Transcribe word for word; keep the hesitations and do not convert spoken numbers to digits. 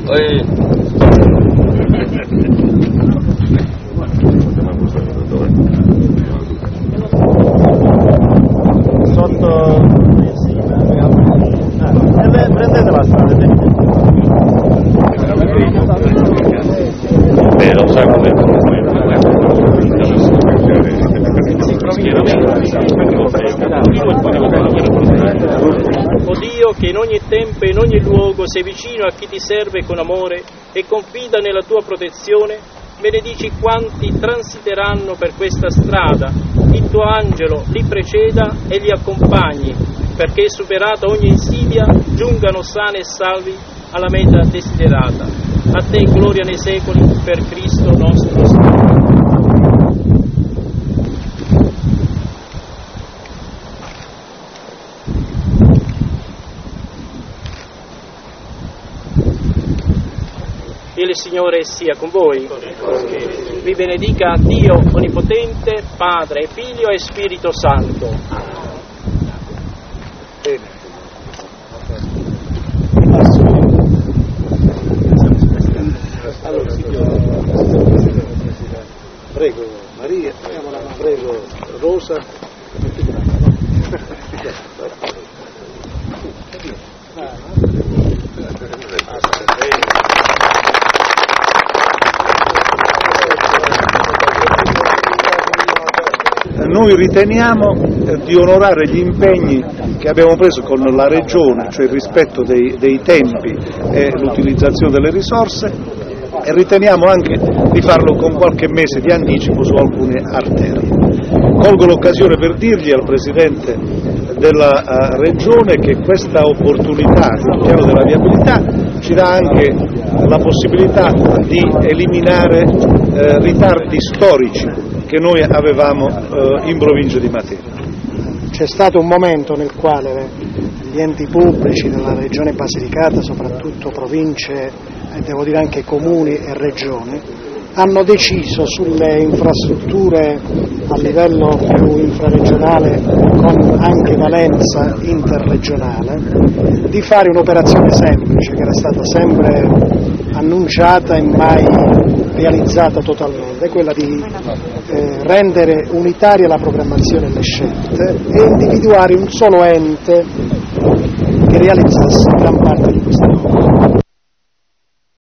Eh. Sotto eh, prendete la strada. Beh, lo sa come O Dio, che in ogni tempo e in ogni luogo sei vicino a chi ti serve con amore e confida nella tua protezione, benedici quanti transiteranno per questa strada, il tuo angelo li preceda e li accompagni, perché superata ogni insidia giungano sani e salvi alla meta desiderata. A te gloria nei secoli, per Cristo nostro Signore. Il Signore sia con voi. Vi benedica Dio Onnipotente, Padre, Figlio e Spirito Santo. Bene. Allora, signore, prego Maria, prego Rosa. Noi riteniamo di onorare gli impegni che abbiamo preso con la Regione, cioè il rispetto dei, dei tempi e l'utilizzazione delle risorse, e riteniamo anche di farlo con qualche mese di anticipo su alcune arterie. Colgo l'occasione per dirgli al Presidente della uh, Regione che questa opportunità sul piano della viabilità ci dà anche la possibilità di eliminare uh, ritardi storici che noi avevamo uh, in provincia di Matera. C'è stato un momento nel quale gli enti pubblici della Regione Basilicata, soprattutto province e devo dire anche comuni e regioni, hanno deciso sulle infrastrutture a livello più infraregionale con anche valenza interregionale di fare un'operazione semplice che era stata sempre annunciata e mai realizzata totalmente, quella di eh, rendere unitaria la programmazione e le scelte e individuare un solo ente che realizzasse gran parte di queste